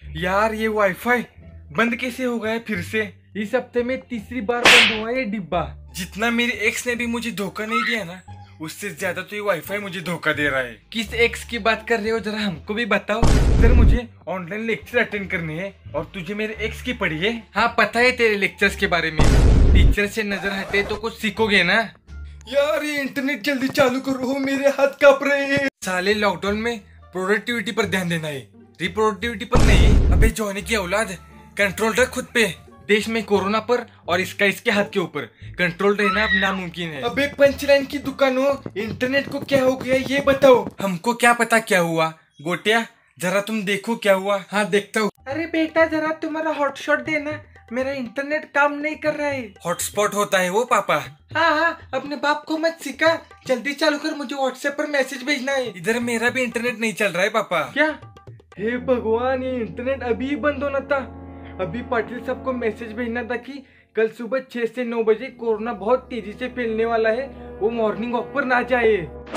यार ये वाईफाई बंद कैसे हो गया है फिर से? इस हफ्ते में तीसरी बार बंद हुआ है ये डिब्बा। जितना मेरे एक्स ने भी मुझे धोखा नहीं दिया ना, उससे ज्यादा तो ये वाईफाई मुझे धोखा दे रहा है। किस एक्स की बात कर रहे हो, जरा हमको भी बताओ। सर मुझे ऑनलाइन लेक्चर अटेंड करने हैं और तुझे मेरे एक्स की पड़ी है। हाँ पता है तेरे लेक्चर्स के बारे में। टीचर से नजर हटे तो कुछ सीखोगे ना। यार ये इंटरनेट जल्दी चालू करो, मेरे हाथ कांप रहे हैं। साले लॉकडाउन में प्रोडक्टिविटी पर ध्यान देना है, रिप्रोडक्टिविटी पर नहीं। अबे जॉनी की औलाद, कंट्रोल रख खुद पे। देश में कोरोना पर और इसका इसके हाथ के ऊपर कंट्रोल रहना अब नामुमकिन है। अबे पंचलाइन की दुकान हो, इंटरनेट को क्या हो गया ये बताओ। हमको क्या पता क्या हुआ, गोटिया जरा तुम देखो क्या हुआ। हाँ देखता हूँ। अरे बेटा जरा तुम्हारा हॉटस्पॉट देना, मेरा इंटरनेट काम नहीं कर रहा है। हॉटस्पॉट होता है वो पापा? हाँ अपने बाप को मत सिखा, जल्दी चालू कर, मुझे व्हाट्सएप पर मैसेज भेजना है। इधर मेरा भी इंटरनेट नहीं चल रहा है पापा। क्या? हे भगवान, ये इंटरनेट अभी ही बंद होना था। अभी पाटिल साहब को मैसेज भेजना था कि कल सुबह 6 से 9 बजे कोरोना बहुत तेजी से फैलने वाला है, वो मॉर्निंग वॉक पर ना जाए।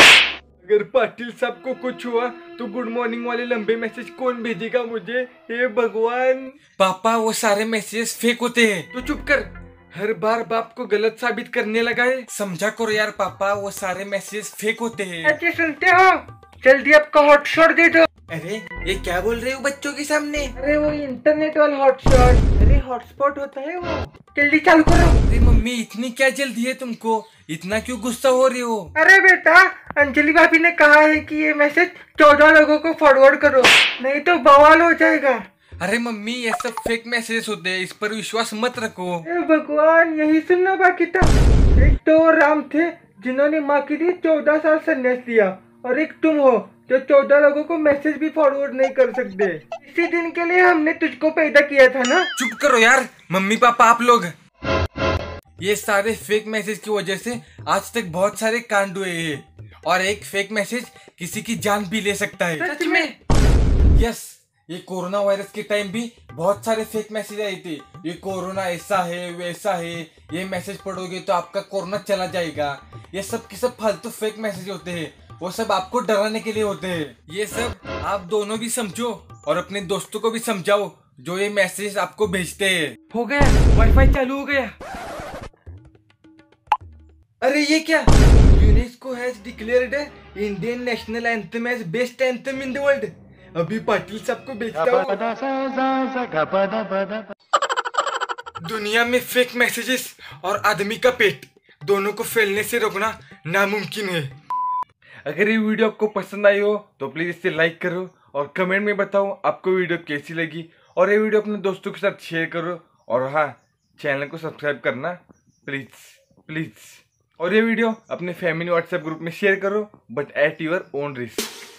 अगर पाटिल साहब को कुछ हुआ तो गुड मॉर्निंग वाले लंबे मैसेज कौन भेजेगा मुझे? हे भगवान। पापा वो सारे मैसेज फेक होते हैं। तो चुप कर, हर बार बाप को गलत साबित करने लगा है। समझा करो यार पापा, वो सारे मैसेज फेक होते हैं। अच्छा सुनते हो, जल्दी आपका हॉटस्पॉट दे दो। अरे ये क्या बोल रहे हो बच्चों के सामने? अरे वो इंटरनेट वाला हॉटस्पॉट। अरे हॉटस्पॉट होता है वो, जल्दी चालू करो। अरे मम्मी इतनी क्या जल्दी है तुमको, इतना क्यों गुस्सा हो रही हो? अरे बेटा अंजलि भाभी ने कहा है कि ये मैसेज 14 लोगों को फॉरवर्ड करो, नहीं तो बवाल हो जाएगा। अरे मम्मी ये सब फेक मैसेज होते हैं, इस पर विश्वास मत रखो। भगवान यही सुनना बाकी था। एक तो राम थे जिन्होंने माँ के लिए 14 साल संन्यास लिया, और एक तुम हो जो 14 लोगों को मैसेज भी फॉरवर्ड नहीं कर सकते। इसी दिन के लिए हमने तुझको पैदा किया था ना। चुप करो यार मम्मी पापा आप लोग। ये सारे फेक मैसेज की वजह से आज तक बहुत सारे कांड हुए हैं, और एक फेक मैसेज किसी की जान भी ले सकता है। सच में? यस, ये कोरोना वायरस के टाइम भी बहुत सारे फेक मैसेज आए थे। ये कोरोना ऐसा है वैसा है, ये मैसेज पढ़ोगे तो आपका कोरोना चला जाएगा। ये सब की सब फालतू फेक मैसेज होते हैं, वो सब आपको डराने के लिए होते हैं। ये सब आप दोनों भी समझो और अपने दोस्तों को भी समझाओ जो ये मैसेज आपको भेजते हैं। हो गया, वाईफाई चालू हो गया। अरे ये क्या? UNESCO has declared Indian national anthem as best anthem in the world. अभी पाटिल साहब को भेजता हूँ। दुनिया में फेक मैसेजेस और आदमी का पेट दोनों को फैलने से रोकना नामुमकिन है। अगर ये वीडियो आपको पसंद आई हो तो प्लीज इसे लाइक करो और कमेंट में बताओ आपको वीडियो कैसी लगी, और ये वीडियो अपने दोस्तों के साथ शेयर करो, और हाँ चैनल को सब्सक्राइब करना प्लीज प्लीज। और ये वीडियो अपने फैमिली व्हाट्सएप ग्रुप में शेयर करो, but at your own risk.